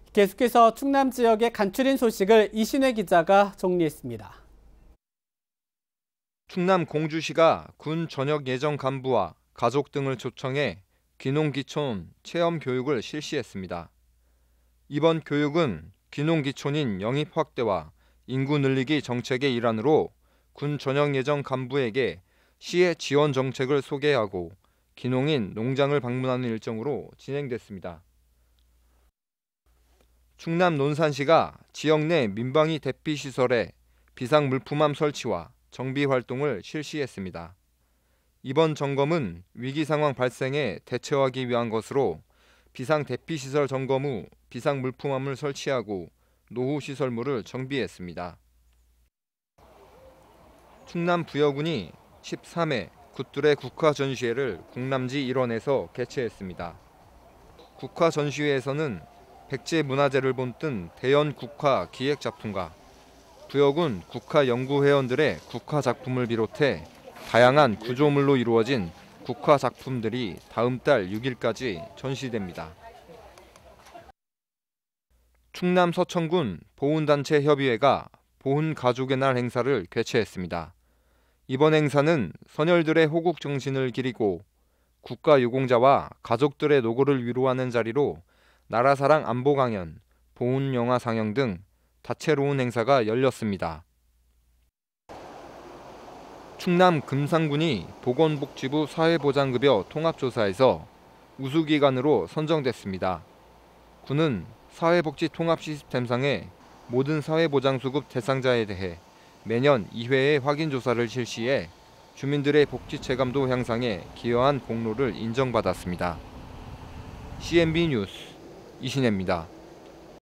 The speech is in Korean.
계속해서 충남 지역의 간추린 소식을 이신혜 기자가 정리했습니다. 충남 공주시가 군 전역 예정 간부와 가족 등을 초청해 귀농귀촌 체험 교육을 실시했습니다. 이번 교육은 귀농귀촌인 영입 확대와 인구 늘리기 정책의 일환으로 군 전역 예정 간부에게 시의 지원 정책을 소개하고 귀농인 농장을 방문하는 일정으로 진행됐습니다. 충남 논산시가 지역 내 민방위 대피시설에 비상물품함 설치와 정비 활동을 실시했습니다. 이번 점검은 위기 상황 발생에 대처하기 위한 것으로 비상 대피시설 점검 후 비상물품함을 설치하고 노후 시설물을 정비했습니다. 충남 부여군이 13회 굿들의 국화전시회를 국람지 일원에서 개최했습니다. 국화전시회에서는 백제 문화재를 본뜬 대연 국화 기획작품가, 부여군 국화연구회원들의 국화작품을 비롯해 다양한 구조물로 이루어진 국화작품들이 다음 달 6일까지 전시됩니다. 충남 서천군 보훈단체 협의회가 보훈가족의 날 행사를 개최했습니다. 이번 행사는 선열들의 호국 정신을 기리고 국가유공자와 가족들의 노고를 위로하는 자리로 나라사랑 안보 강연, 보훈영화 상영 등 다채로운 행사가 열렸습니다. 충남 금산군이 보건복지부 사회보장급여 통합조사에서 우수기관으로 선정됐습니다. 군은 사회복지 통합 시스템상의 모든 사회보장수급 대상자에 대해 매년 2회의 확인조사를 실시해 주민들의 복지 체감도 향상에 기여한 공로를 인정받았습니다. CNB 뉴스 이신혜입니다.